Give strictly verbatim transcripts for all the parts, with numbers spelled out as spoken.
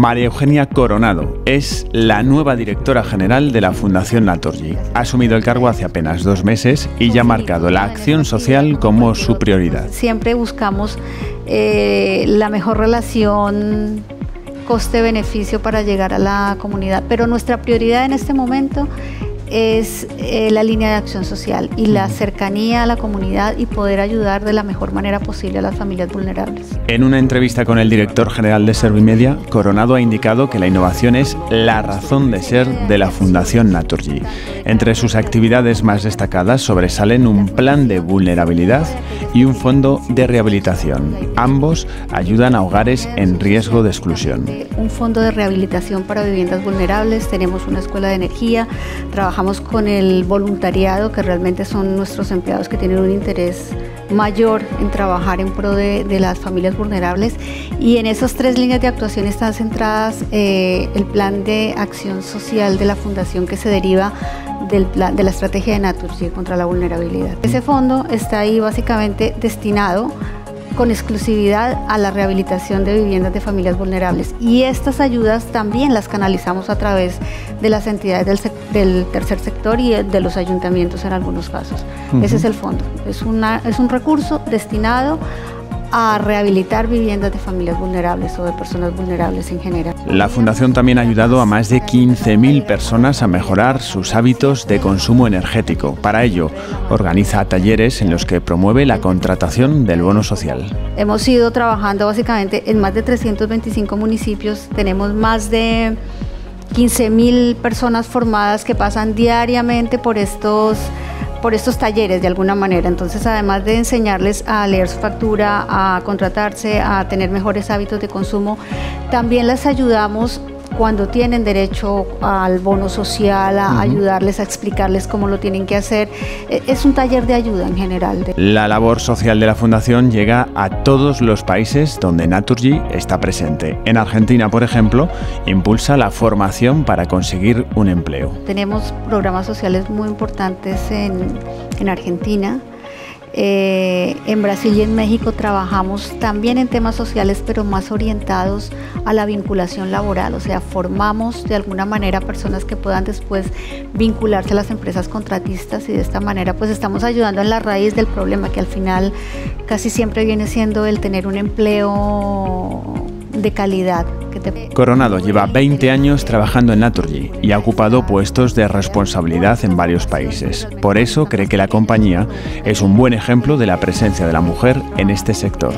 María Eugenia Coronado es la nueva directora general de la Fundación Naturgy. Ha asumido el cargo hace apenas dos meses y ya ha marcado la acción social como su prioridad. Siempre buscamos eh, la mejor relación coste-beneficio para llegar a la comunidad, pero nuestra prioridad en este momento es eh, la línea de acción social y la cercanía a la comunidad y poder ayudar de la mejor manera posible a las familias vulnerables. En una entrevista con el director general de Servimedia, Coronado ha indicado que la innovación es la razón de ser de la Fundación Naturgy. Entre sus actividades más destacadas sobresalen un plan de vulnerabilidad y un fondo de rehabilitación. Ambos ayudan a hogares en riesgo de exclusión. Un fondo de rehabilitación para viviendas vulnerables, tenemos una escuela de energía, trabajamos con el voluntariado, que realmente son nuestros empleados que tienen un interés mayor en trabajar en pro de, de las familias vulnerables, y en esas tres líneas de actuación están centradas eh, el plan de acción social de la Fundación, que se deriva del plan, de la estrategia de Naturgy contra la vulnerabilidad. Ese fondo está ahí básicamente destinado con exclusividad a la rehabilitación de viviendas de familias vulnerables, y estas ayudas también las canalizamos a través de las entidades del, del tercer sector y de los ayuntamientos en algunos casos. Uh-huh. Ese es el fondo, es, una, es un recurso destinado a rehabilitar viviendas de familias vulnerables o de personas vulnerables en general. La Fundación también ha ayudado a más de quince mil personas a mejorar sus hábitos de consumo energético. Para ello, organiza talleres en los que promueve la contratación del bono social. Hemos ido trabajando básicamente en más de trescientos veinticinco municipios, tenemos más de quince mil personas formadas que pasan diariamente por estos por estos talleres de alguna manera. Entonces, además de enseñarles a leer su factura, a contratarse, a tener mejores hábitos de consumo, también les ayudamos cuando tienen derecho al bono social, a uh-huh. ayudarles, a explicarles cómo lo tienen que hacer. Es un taller de ayuda en general. La labor social de la Fundación llega a todos los países donde Naturgy está presente. En Argentina, por ejemplo, impulsa la formación para conseguir un empleo. Tenemos programas sociales muy importantes en, en Argentina. Eh, en Brasil y en México trabajamos también en temas sociales, pero más orientados a la vinculación laboral, o sea, formamos de alguna manera personas que puedan después vincularse a las empresas contratistas, y de esta manera pues estamos ayudando en la raíz del problema, que al final casi siempre viene siendo el tener un empleo de calidad. Que te... Coronado lleva veinte años trabajando en Naturgy y ha ocupado puestos de responsabilidad en varios países. Por eso cree que la compañía es un buen ejemplo de la presencia de la mujer en este sector.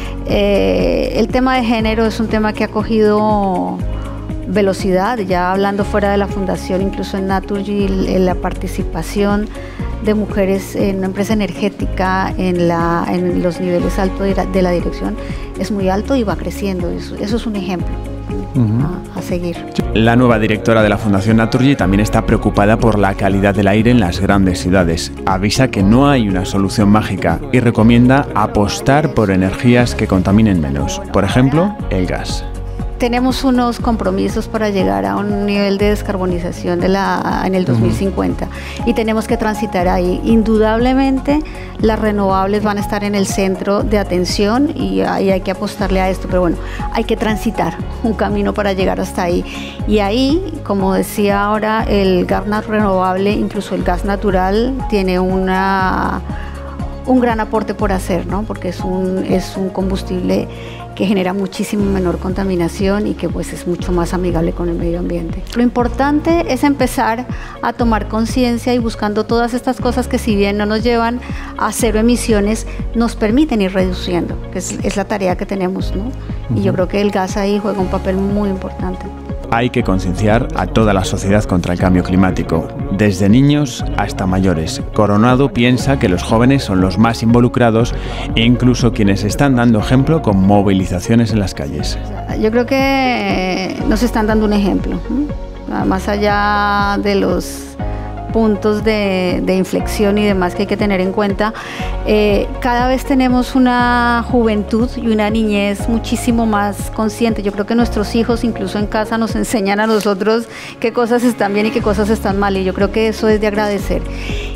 Eh, el tema de género es un tema que ha cogido velocidad, ya hablando fuera de la fundación, incluso en Naturgy, la participación de mujeres en una empresa energética en, la, en los niveles altos de la, de la dirección es muy alto y va creciendo. Eso, eso es un ejemplo uh-huh. a, a seguir. La nueva directora de la Fundación Naturgy también está preocupada por la calidad del aire en las grandes ciudades. Avisa que no hay una solución mágica y recomienda apostar por energías que contaminen menos. Por ejemplo, el gas. Tenemos unos compromisos para llegar a un nivel de descarbonización de la, en el dos mil cincuenta uh-huh. y tenemos que transitar ahí. Indudablemente las renovables van a estar en el centro de atención y ahí hay que apostarle a esto, pero bueno, hay que transitar un camino para llegar hasta ahí. Y ahí, como decía ahora, el gas renovable, incluso el gas natural, tiene una, un gran aporte por hacer, ¿no? Porque es un, es un combustible que genera muchísimo menor contaminación y que pues es mucho más amigable con el medio ambiente. Lo importante es empezar a tomar conciencia y buscando todas estas cosas que, si bien no nos llevan a cero emisiones, nos permiten ir reduciendo, que es, es la tarea que tenemos, ¿no? Uh-huh. Y yo creo que el gas ahí juega un papel muy importante. Hay que concienciar a toda la sociedad contra el cambio climático, desde niños hasta mayores. Coronado piensa que los jóvenes son los más involucrados e incluso quienes están dando ejemplo con movilizaciones en las calles. Yo creo que nos están dando un ejemplo, ¿no? Más allá de los puntos de, de inflexión y demás que hay que tener en cuenta, eh, cada vez tenemos una juventud y una niñez muchísimo más consciente. Yo creo que nuestros hijos incluso en casa nos enseñan a nosotros qué cosas están bien y qué cosas están mal, y yo creo que eso es de agradecer.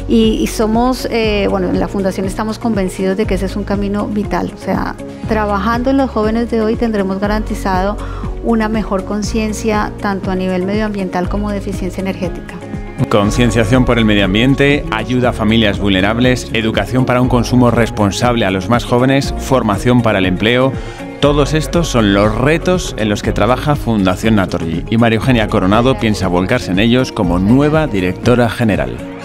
Y, y somos, eh, bueno, en la Fundación estamos convencidos de que ese es un camino vital. O sea, trabajando en los jóvenes de hoy tendremos garantizado una mejor conciencia tanto a nivel medioambiental como de eficiencia energética. Concienciación por el medio ambiente, ayuda a familias vulnerables, educación para un consumo responsable a los más jóvenes, formación para el empleo. Todos estos son los retos en los que trabaja Fundación Naturgy y María Eugenia Coronado piensa volcarse en ellos como nueva directora general.